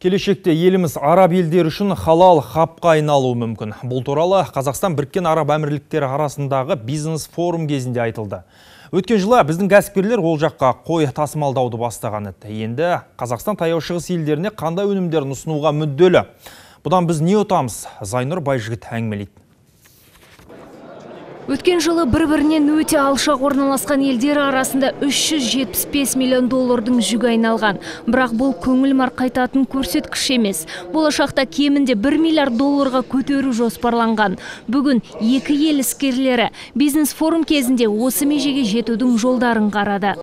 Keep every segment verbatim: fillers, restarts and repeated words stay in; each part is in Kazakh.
Келешекте еліміз араб елдері үшін халал хабқа айналуы мүмкін. Бұл туралы Қазақстан Біріккен Араб Әмірліктері арасындағы бизнес форум кезінде айтылды. Өткен жылы біздің кәсіпкерлер ол жаққа қой тасымалдауды бастаған еді. Енді Қазақстан таяу шығыс елдеріне қандай өнімдерін ұсынуға мүдделі. Бұдан біз не ұтамыз? Зайнұр Байжігіт әңгімелейді. Өткен жылы бір-бірінен өте алшақ орналасқан елдері арасында үш жүз жетпіс бес миллион доллардың жүгі айналған. Бірақ бұл көңіл марқайтатын көрсеткіш емес. Болашақта кемінде бір миллиард долларға көтеру жоспарланған. Бүгін екі ел іскерлері бизнес форум кезінде осы межеге жетудің жолдарын қарады.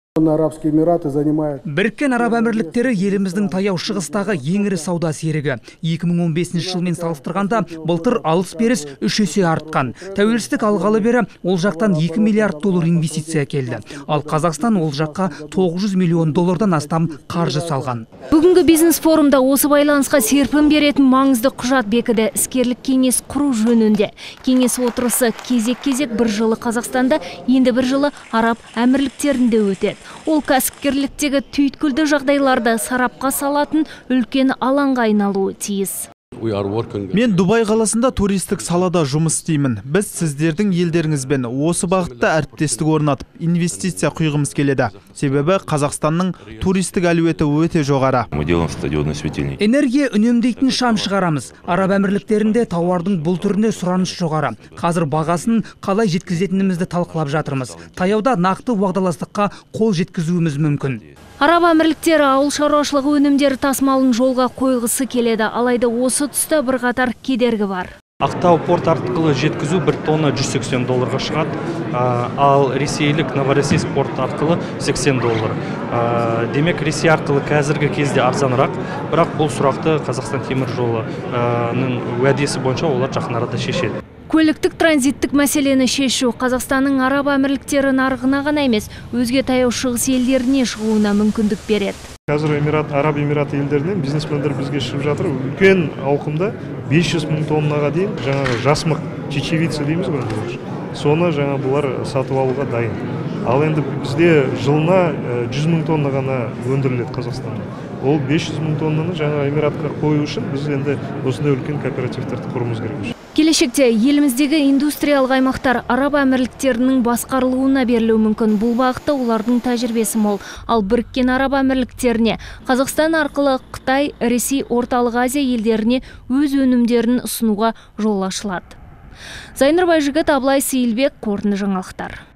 Біріккен Араб Әмірліктері еліміздің таяу шығыстағы ең ірі сауда серігі. екі мың он бесінші жылмен салыстырғанда былтыр алыс-беріс үш есе артқан. Тәуелсіздік алғалы бері ол жақтан екі миллиард доллар инвестиция келді. Ал Қазақстан ол жаққа тоғыз жүз миллион доллардан астам қаржы салған. Бүгінгі бизнес форумда осы байланысқа серпін беретін маңызды құжат бекіді. Іскерлік кеңес құру жөнінде. Кеңес отырысы кезек-кезек бір жылы Қазақстанда, енді бір жылы Араб Әмірліктерінде өтеді. Ол кәсіпкерліктегі түйткілді жағдайларды сарапқа салатын үлкен алаңға айналуы тиіс. Мен Дубай қаласында туристік салада жұмыс істеймін. Біз сіздердің елдеріңізбен осы бағытта әріптестік орнатып, инвестиция құйғымыз келеді. Себебі Қазақстанның туристік әлеуеті өте жоғары. Энергия үнемдейтін шам шығарамыз. Араб Әмірліктерінде тауардың бұл түріне сұраныс жоғары. Қазір бағасын қалай жеткізетінімізді талқылап жатырмыз. Таяуда нақты уағдаластыққа қол жеткізуіміз мүмкін. Араб Әмірліктері ауыл шаруашылығы өнімдері тасымалын жолға қойғысы келеді. Алайда осы тұста бірқатар кедергі бар. Ақтау порт арқылы жеткізу бір тонна жүз сексен долларға шығады, ал ресейлік Новороссийск порт арқылы сексен доллар. Демек, Ресей арқылы қазіргі кезде арзанырақ, бірақ бұл сұрақты Қазақстан темір жолының уәдесі бойынша олар жақын арада шешеді. Көліктік транзиттік мәселені шешу Қазақстанның Араб Әмірліктері нарығына ғана емес, өзге таяу шығыс елдеріне шығуына мүмкіндік береді. Қазір Эмират, Араб Эмираты елдерінен бизнесмендер бізге шығып жатыр. Үлкен ауқымда бес жүз мың тоннаға дейін жаңағы жасмық чечевица дейміз ғой. Соны жаңа бұлар сатып алуға дайын. Ал енді бізде жылына жүз мың тонна ғана өндіріледі Қазақстанда. Ол бес жүз мың тоннаны жаңа Эмиратқа қою үшін біз енді осындай үлкен кооперативтерді құруымыз керек. Келешекте еліміздегі индустриялық аймақтар Араб Әмірліктерінің басқарылуына берілуі мүмкін. Бұл бағытта олардың тәжірибесі мол. Ал Біріккен Араб Әмірліктеріне Қазақстан арқылы Қытай, Ресей, Орталық Азия елдеріне өз өнімдерін ұсынуға жол ашылады. Зайнұр Байжігіт, Абылай Сейілбек, қорытынды жаңалықтар.